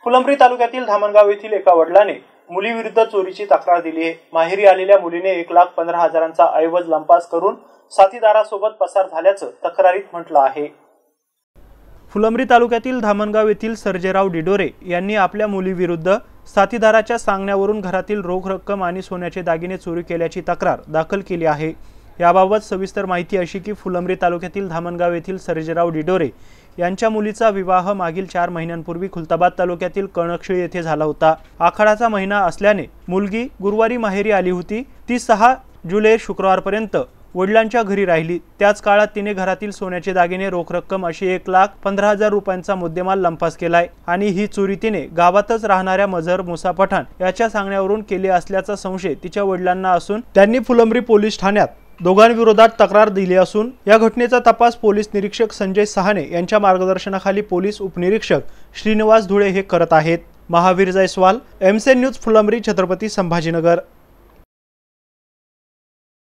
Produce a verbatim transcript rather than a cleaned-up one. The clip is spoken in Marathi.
फुलंब्री तालुक्यातील धामणगाव येथील एका वडिलांनी मुलीविरुद्ध चोरीची तक्रार दिली आहे। माहेरी आलेल्या मुलीने एक लाख पंधरा हजारांचा ऐवज लंपास करून साथीदारासोबत पसार झाल्याचं तक्रारीत म्हटलं आहे। फुलंब्री तालुक्यातील धामणगाव येथील सर्जेराव डिडोरे यांनी आपल्या मुलीविरुद्ध साथीदाराच्या सांगण्यावरून घरातील रोख रक्कम आणि सोन्याचे दागिने चोरी केल्याची तक्रार दाखल केली आहे। याबाबत सविस्तर माहिती अशी की फुलंब्री तालुक्यातील धामणगाव येथील सर्जेराव डिडोरे यांच्या मुलीचा विवाह मागील चार महिन्यांपूर्वी खुलताबाद तालुक्यातील कणकशिळी येथे झाला होता। आखाडाचा महिना असल्याने मुलगी गुरुवारी माहेरी आली होती। ती सहा जुलै शुक्रवारपर्यंत वडिलांच्या घरी राहिली। त्याच काळात तिने घरातील सोन्याचे दागिने, रोख रक्कम अशी एक लाख पंधरा हजार रुपयांचा मुद्देमाल लंपास केलाय आणि ही चोरी तिने गावातच राहणाऱ्या मजहर मुसा पठाण याच्या सांगण्यावरून केली असल्याचा संशय तिच्या वडिलांना असून त्यांनी फुलंब्री पोलीस ठाण्यात दोघांविरोधात तक्रार दिली असून या घटनेचा तपास पोलीस निरीक्षक संजय सहाने यांच्या मार्गदर्शनाखाली पोलीस उपनिरीक्षक श्रीनिवास धुळे हे करत आहेत। Mahavir Jaiswal, MC news, Phulambri, Chhatrapati Sambhajinagar.